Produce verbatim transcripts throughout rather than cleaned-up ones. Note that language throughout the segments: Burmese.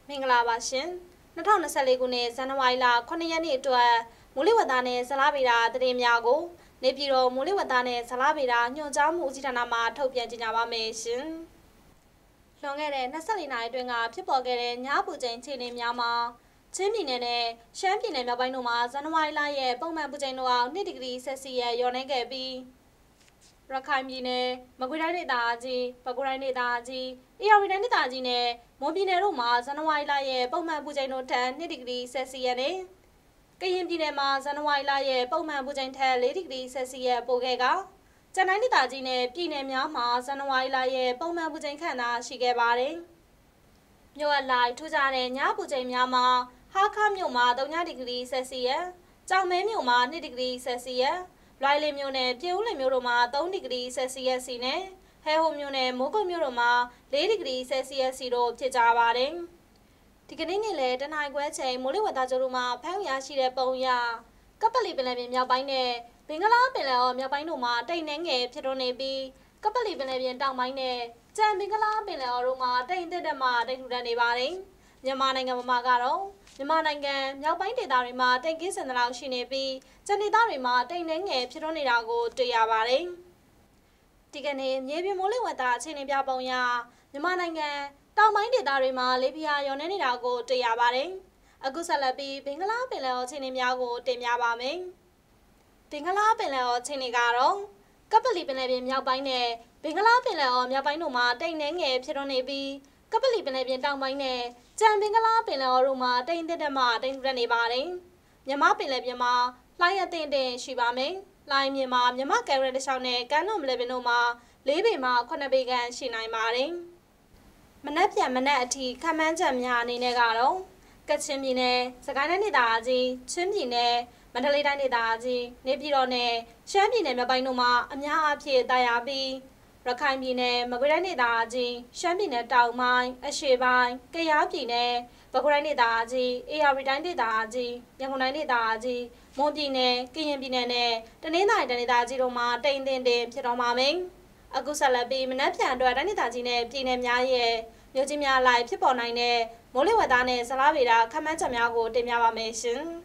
မင်္ဂလာပါရှင်၂၀၂၄ခုနှစ်ဇန်နဝါရီလခုနှစ်ရက်နေ့အတွက်မိုးလေဝသနဲ့ဇလဗေဒသတင်းများကိုနေပြည်တော်မိုးလေဝသနဲ့ဇလဗေဒညွှန်ကြားမှုဦးစီးဌာနမှထုတ်ပြန်ကြေညာပါမယ်ရှင်လွန်ခဲ့တဲ့၂၄နာရီအတွင်းကဖြစ်ပေါ်ခဲ့တဲ့ညပူချိန်အခြေအနေများမှာချင်းပြည်နယ်နဲ့ရှမ်းပြည်နယ်မြောက်ပိုင်းတို့မှာဇန်နဝါရီလရဲ့ပုံမှန်ပူချိန်တို့အောင်၂ဒီဂရီဆယ်စီယပ်လျော့နည်းခဲ့ပြီးရခိုင်ပြည်နယ်မကွေးတိုင်းဒေသကြီးပဲခူးတိုင်းဒေသကြီးအေရဝတီတိုင်းဒေသကြီးနဲ့မွန်ပြည်နယ်တို့မှာဇန်နဝါရီလရဲ့ပုံမှန်ပူချိန်တို့ထက်၂ဒီဂရီဆယ်စီယပ်နဲ့ကရင်ပြည်နယ်မှာဇန်နဝါရီလရဲ့ပုံမှန်ပူချိန်ထက်၄ဒီဂရီဆယ်စီယပ်ပိုခဲ့ကကျန်တိုင်းဒေသကြီးနဲ့ပြည်နယ်များမှာဇန်နဝါရီလရဲ့ပုံမှန်ပူချိန်ခန့်သာရှိခဲ့ပါတယ်။မြို့အလိုက်ထူးခြားတဲ့ညပူချိန်များမှာဟာခါမြို့မှာ၃ဒီဂရီဆယ်စီယပ်ကြောင်မဲမြို့မှာ၂ဒီဂရီဆယ်စီယပ်လွိုင်လင်မြို့နယ်ပြည်ဦးလွင်မြို့တို့မှာ၃ဒီဂရီဆယ်စီယပ်စီနဲ့ဟဲဟိုမြို့နယ်မိုးကုတ်မြို့တို့မှာ၄ဒီဂရီဆယ်စီယပ်စီတို့ဖြစ်ကြပါတယ်။ဒီကနေ့နေ့လယ်တနင်္ဂနွေခွဲချိန်မိုးလေဝသကြိုးတို့မှာဖမ်းရရှိတဲ့ပုံရကပလီပင်လယ်ပြင်မြောက်ပိုင်းနဲ့ဘင်္ဂလားပင်လယ်အော်မြောက်ပိုင်းတို့မှာတိမ်နှဲငယ်ဖြစ်ထွန်းနေပြီးကပလီပင်လယ်ပြင်တောင်ပိုင်းနဲ့ကြံဘင်္ဂလားပင်လယ်အော်တို့မှာတိမ်တက်တက်မှတိမ်ထူထန်နေပါတယ်။မြန်မာနိုင်ငံမှာကတော့မြန်မာနိုင်ငံမြောက်ပိုင်းဒေသတွေမှာတိမ်ကင်းစင်တလောက်ရှိနေပြီးကျန်ဒေသတွေမှာတိမ်နှဲငယ်ဖြစ်ထွန်းနေတာကိုတွေ့ရပါတယ်။ဒီကနေ့မြေပြင်မိုးလေဝသအခြေအနေပြပုံရမြန်မာနိုင်ငံတောင်ပိုင်းဒေသတွေမှာလေပြင်းအားလျော့နေတာကိုတွေ့ရပါတယ်။အခုဆက်လက်ပြီးဘင်္ဂလားပင်လယ်အော်အခြေအနေများကိုတင်ပြပါမယ်။ဘင်္ဂလားပင်လယ်အော်အခြေအနေကတော့ကပလီပင်လယ်ပြင်မြောက်ပိုင်းနဲ့ဘင်္ဂလားပင်လယ်အော်မြောက်ပိုင်းတို့မှာတိမ်နှဲငယ်ဖြစ်ထွန်းနေပြီးကပလီပင်လယ်ပြင်တောင်ပိုင်းနဲ့ကြံဘင်္ဂလားပင်လယ်အော်တို့မှာတိမ်တက်တက်မှတိမ်ထူထန်နေပါတယ်။မြမပင်လယ်ပြင်မှာလှိုင်းအသင့်တင်ရှိပါမယ်။လှိုင်းမြင်မှာမြမကယ်ရတစ်လျှောက်နဲ့ကမ်းလွန်ပင်လယ်ပြင်တို့မှာ၄ပေမှ၇ပေခန့်ရှိနိုင်ပါတယ်။မနက်ဖြန်မနက်အထိခန့်မှန်းချက်များအနေနဲ့ကတော့ကချင်ပြည်နယ်စကိုင်းတိုင်းဒေသကြီးချင်းပြည်နယ်မန္တလေးတိုင်းဒေသကြီးနေပြည်တော်နဲ့ရှမ်းပြည်နယ်မြောက်ပိုင်းတို့မှာအများအားဖြင့်တာယာပြီးရခိုင်ပြည်နယ်မကွေးတိုင်းဒေသကြီးရှမ်းပြည်နယ်တောင်ပိုင်းအရှေ့ပိုင်းကယားပြည်နယ်ပဲခူးတိုင်းဒေသကြီးအေရဝတီတိုင်းဒေသကြီးရန်ကုန်တိုင်းဒေသကြီးမွန်ပြည်နယ်ကရင်ပြည်နယ်နဲ့တနင်္သာရီတိုင်းဒေသကြီးတို့မှာတိမ်တင်တင်ဖြစ်တော်မှာမယ်။အခုဆက်လက်ပြီးမနက်ဖြန်အတွက်တိုင်းဒေသကြီးနဲ့ပြည်နယ်များရဲ့မြို့ကြီးများလိုက်ဖြစ်ပေါ်နိုင်တဲ့မိုးလေဝသနဲ့ဇလဗေဒခန့်မှန်းချက်များကိုတင်ပြပါမယ်ရှင်။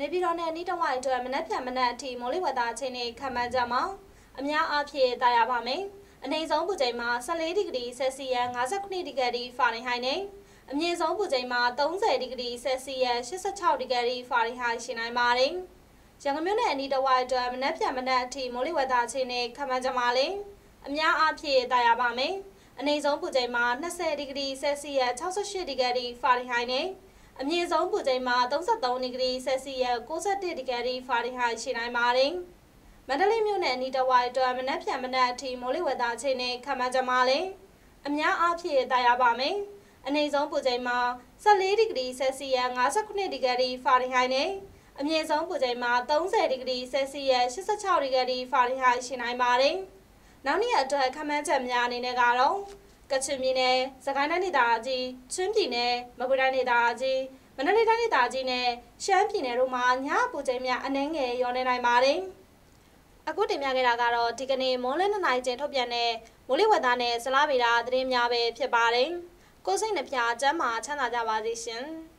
နေပြည်တော်နဲ့နီးတဝိုက်အတွက်မနက်ဖြန်မနက်အထိမိုးလေဝသအခြေအနေခန့်မှန်းကြမှာအများအားဖြင့်တာယာပါမယ်။အနည်းဆုံးပူချိန်မှာဆယ်လေးဒီဂရီဆယ်စီယပ်၅ခုဒီဂရီဖာရင်ဟိုက်နဲ့အမြင့်ဆုံးပူချိန်မှာသုံးဆယ်ဒီဂရီဆယ်စီယပ်၈၆ဒီဂရီဖာရင်ဟိုက်ရှိနိုင်ပါတယ်။ရန်ကုန်မြို့နယ်အနီးတဝိုက်အတွက်မနက်ဖြန်မနက်အထိမိုးလေဝသအခြေအနေခန့်မှန်းကြမှာလေအများအားဖြင့်တာယာပါမယ်။အနည်းဆုံးပူချိန်မှာ၂၀ဒီဂရီဆယ်စီယပ်၆၈ဒီဂရီဖာရင်ဟိုက်နဲ့အမြင့်ဆုံးပူချိန်မှာ၃၃ဒီဂရီဆယ်စီယပ်၉၁ဒီဂရီဖာရင်ဟိုက်ရှိနိုင်ပါတယ်။မန္တလေးမြို့နယ်အနီးတဝိုက်အတွက်မနက်ဖြန်မနက်အထိမိုးလေဝသအခြေအနေခန့်မှန်းကြမှာလေအများအားဖြင့်တာယာပါမယ်။အနည်းဆုံးပူချိန်မှာဆယ်လေးဒီဂရီဆယ်စီယပ်၅ခုဒီဂရီဖာရင်ဟိုက်နဲ့အမြင့်ဆုံးပူချိန်မှာသုံးဆယ်ဒီဂရီဆယ်စီယပ်၈၆ဒီဂရီဖာရင်ဟိုက်ရှိနိုင်ပါတယ်။နောက်နေ့အတွက်ခန့်မှန်းချက်များအနေနဲ့ကတော့ကချင်ပြည်နယ်၊စကိုင်းတိုင်းဒေသကြီး၊ချင်းပြည်နယ်၊မကွေးတိုင်းဒေသကြီး၊မန္တလေးတိုင်းဒေသကြီးနဲ့ရှမ်းပြည်နယ်တို့မှာညအပူချိန်များအနည်းငယ်လျော့နေနိုင်ပါတယ်။အခုတင်ပြခဲ့တာကတော့ဒီကနေ့မွန်းလင်းနှစ်နာရီချိန်ထုတ်ပြန်တဲ့မိုးလေဝသနဲ့ဇလဗေဒသတင်းများပဲဖြစ်ပါတယ်။ကိုယ်စိတ်နှပြကျန်းမာချမ်းသာကြပါစေရှင်။